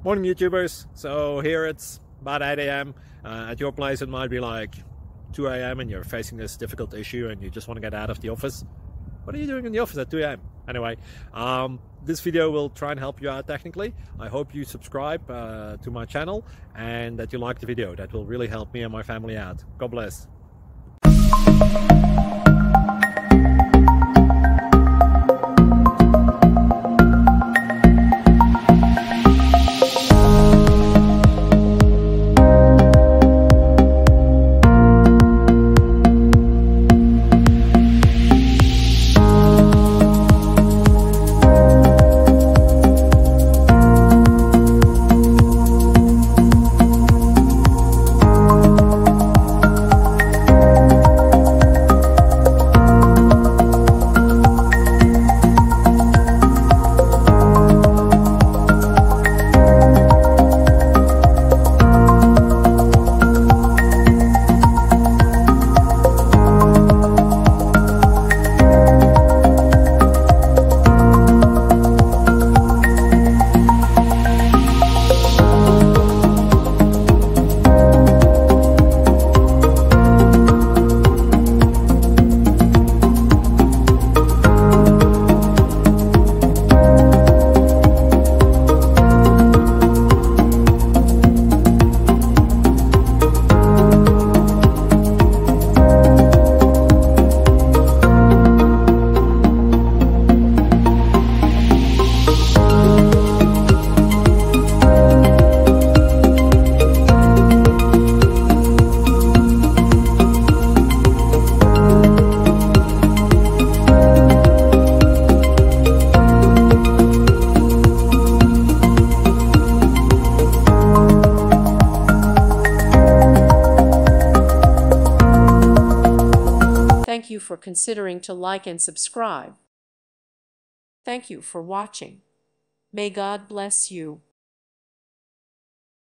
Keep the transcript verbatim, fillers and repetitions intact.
Morning YouTubers. So here it's about eight A M Uh, at your place it might be like two A M and you're facing this difficult issue and you just want to get out of the office. What are you doing in the office at two A M? Anyway, um, this video will try and help you out technically. I hope you subscribe uh, to my channel and that you like the video. That will really help me and my family out. God bless. Thank you for considering to like and subscribe. Thank you for watching. May God bless you.